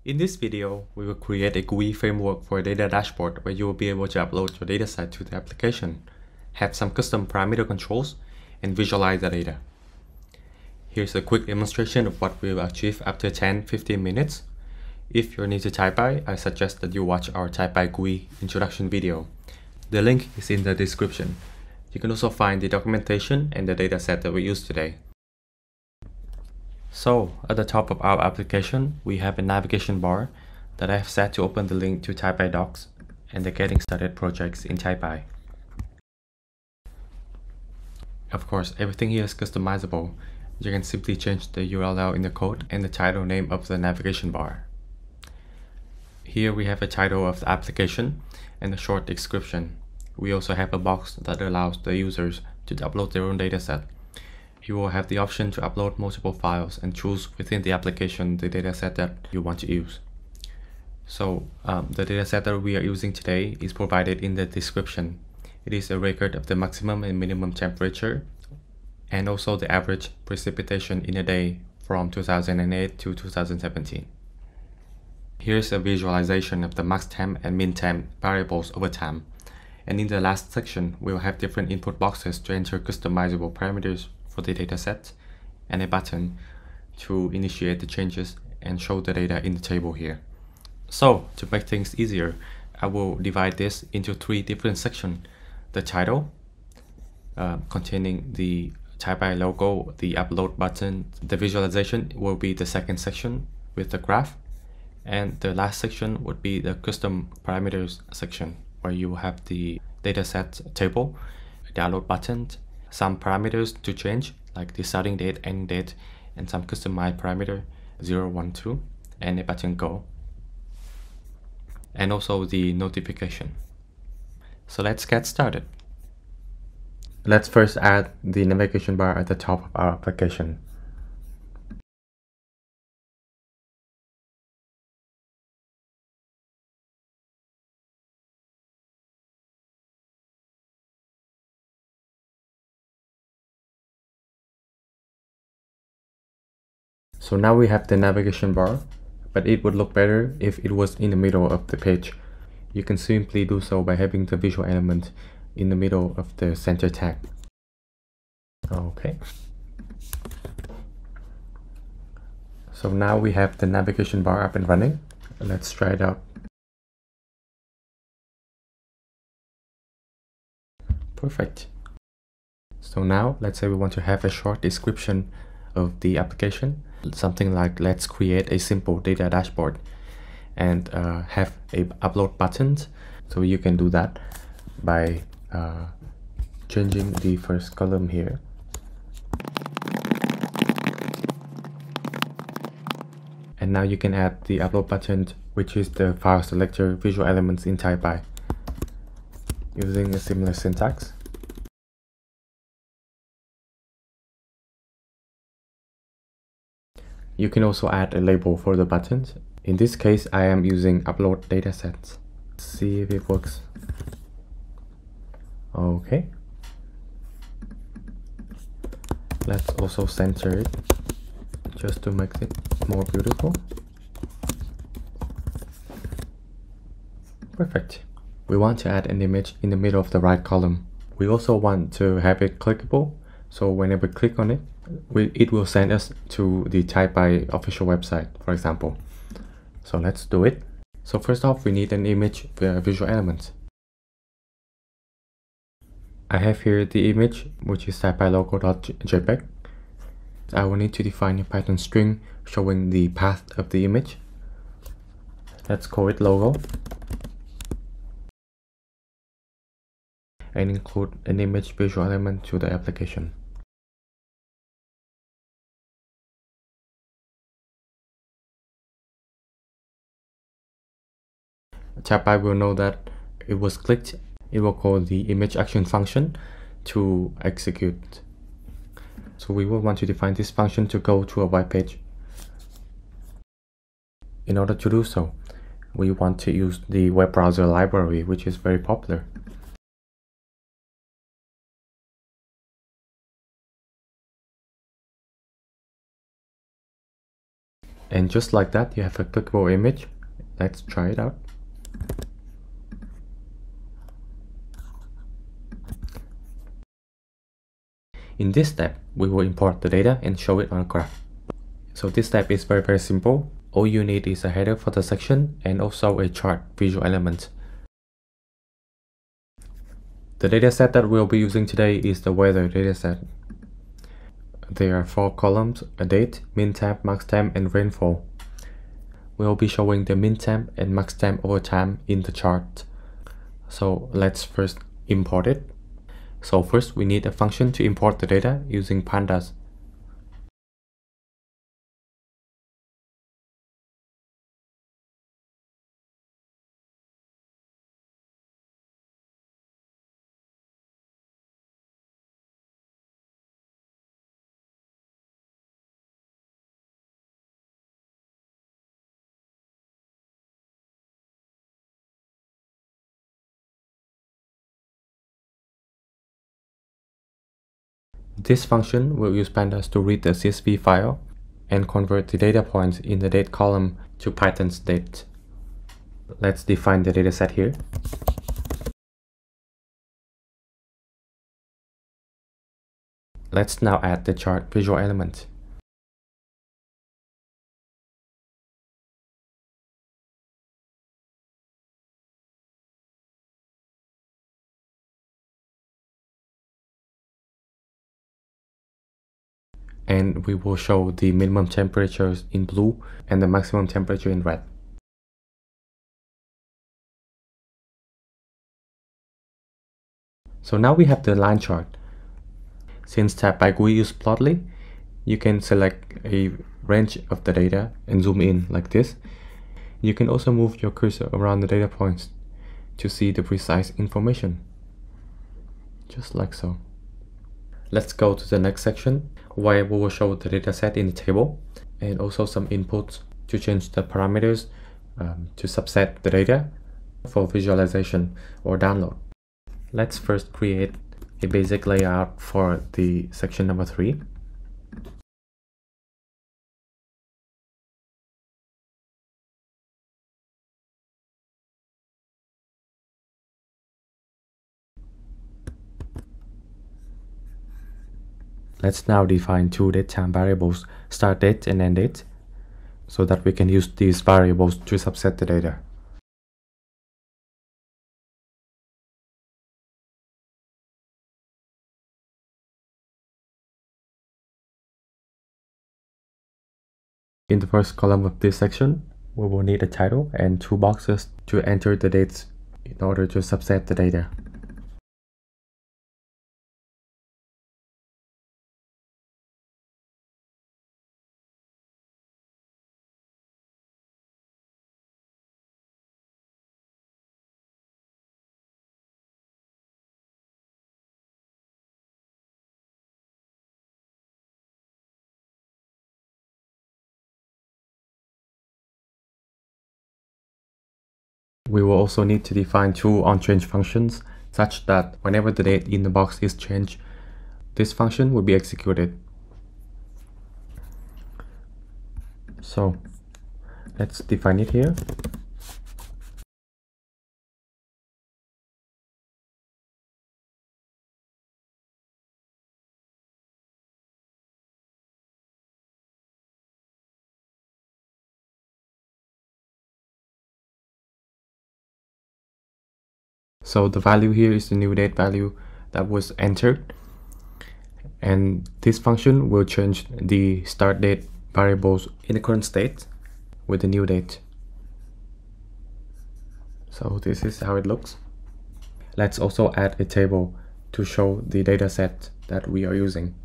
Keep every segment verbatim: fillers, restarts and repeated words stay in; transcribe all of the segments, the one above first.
In this video, we will create a G U I framework for a data dashboard where you will be able to upload your dataset to the application, have some custom parameter controls, and visualize the data. Here's a quick demonstration of what we will achieve after ten to fifteen minutes. If you're new to TypePy, I suggest that you watch our TypePy G U I introduction video. The link is in the description. You can also find the documentation and the dataset that we use today. So, at the top of our application, we have a navigation bar that I have set to open the link to TypePy docs and the Getting Started projects in TypePy. Of course, everything here is customizable. You can simply change the U R L in the code and the title name of the navigation bar. Here we have a title of the application and a short description. We also have a box that allows the users to upload their own dataset. You will have the option to upload multiple files and choose within the application the dataset that you want to use. So um, the dataset that we are using today is provided in the description. It is a record of the maximum and minimum temperature and also the average precipitation in a day from two thousand eight to two thousand seventeen. Here's a visualization of the max temp and min temp variables over time. And in the last section, we will have different input boxes to enter customizable parameters for the dataset and a button to initiate the changes and show the data in the table here. So to make things easier, I will divide this into three different sections. The title, uh, containing the TypePy logo, the upload button. The visualization will be the second section with the graph. And the last section would be the custom parameters section, where you will have the dataset table, download button, some parameters to change, like the starting date, ending date, and some customized parameter zero, one, two, and a button go. And also the notification. So let's get started. Let's first add the navigation bar at the top of our application. So now we have the navigation bar, but it would look better if it was in the middle of the page. You can simply do so by having the visual element in the middle of the center tag. Okay. So now we have the navigation bar up and running. Let's try it out. Perfect. So now let's say we want to have a short description of the application. Something like, let's create a simple data dashboard and uh, have a upload button. So you can do that by uh, changing the first column here. And now you can add the upload button, which is the file selector visual elements in TypePy, using a similar syntax. You can also add a label for the buttons. In this case, I am using upload datasets. Let's see if it works. Okay. Let's also center it just to make it more beautiful. Perfect. We want to add an image in the middle of the right column. We also want to have it clickable, so whenever we click on it, we, it will send us to the TypePy official website, for example. So let's do it. So first off, we need an image with a visual element. I have here the image, which is TypePy logo.jpg. I will need to define a Python string showing the path of the image. Let's call it logo. And include an image visual element to the application. TypePy will know that it was clicked. It will call the image action function to execute. So we will want to define this function to go to a web page. In order to do so, we want to use the web browser library, which is very popular. And just like that, you have a clickable image. Let's try it out. In this step, we will import the data and show it on a graph. So this step is very very simple. All you need is a header for the section and also a chart visual element. The dataset that we'll be using today is the weather dataset. There are four columns: a date, min temp, max temp, and rainfall. We'll be showing the min temp and max temp over time in the chart. So let's first import it. So first we need a function to import the data using pandas. This function will use pandas to read the C S V file and convert the data points in the date column to Python's date. Let's define the dataset here. Let's now add the chart visual element. And we will show the minimum temperatures in blue and the maximum temperature in red. So now we have the line chart. Since Tab by G U I use Plotly, you can select a range of the data and zoom in like this. You can also move your cursor around the data points to see the precise information, just like so. Let's go to the next section, where we will show the dataset in the table and also some inputs to change the parameters um, to subset the data for visualization or download. Let's first create a basic layout for the section number three. Let's now define two datetime variables, start date and end date, so that we can use these variables to subset the data. In the first column of this section, we will need a title and two boxes to enter the dates in order to subset the data. We will also need to define two onChange functions such that whenever the date in the box is changed, this function will be executed. So let's define it here. So the value here is the new date value that was entered, and this function will change the start date variables in the current state with the new date. So this is how it looks. Let's also add a table to show the data set that we are using.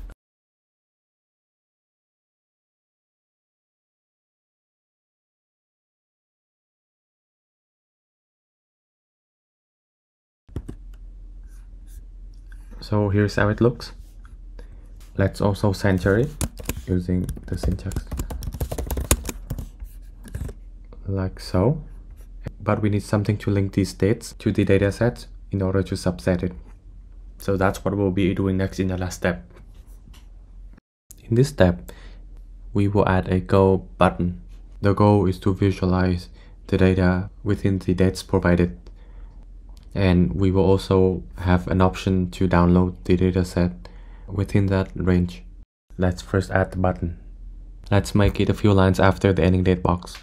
So here's how it looks. Let's also center it using the syntax like so. But we need something to link these dates to the dataset in order to subset it. So that's what we'll be doing next in the last step. In this step, we will add a Go button. The goal is to visualize the data within the dates provided. And we will also have an option to download the dataset within that range. Let's first add the button. Let's make it a few lines after the ending date box.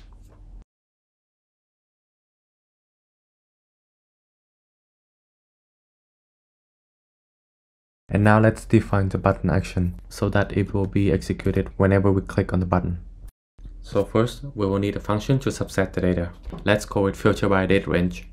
And now let's define the button action so that it will be executed whenever we click on the button. So first, we will need a function to subset the data. Let's call it filter by date range.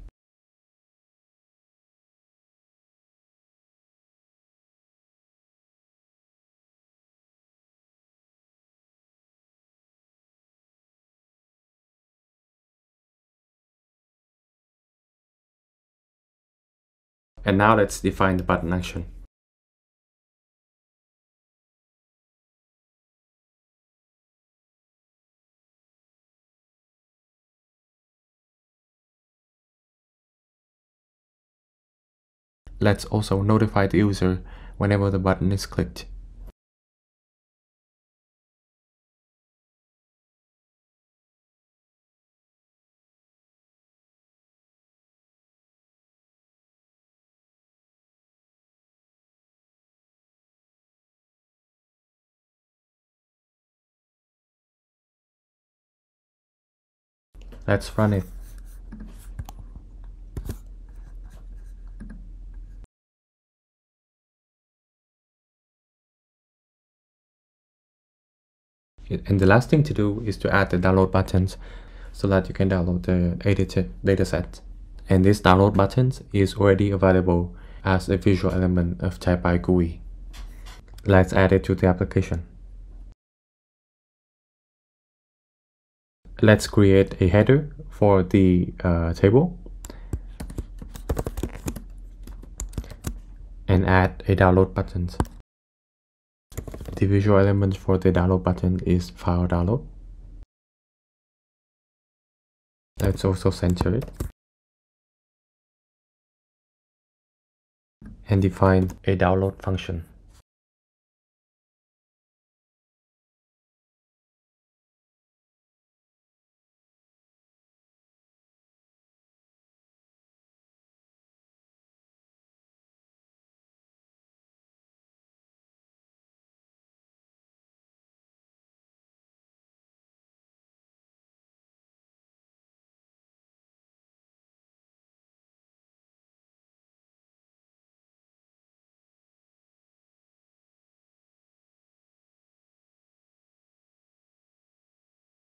And now let's define the button action. Let's also notify the user whenever the button is clicked. Let's run it. And the last thing to do is to add the download buttons so that you can download the edited dataset. And this download buttons is already available as a visual element of SciPy G U I. Let's add it to the application. Let's create a header for the uh, table and add a download button. The visual element for the download button is file download. Let's also center it and define a download function.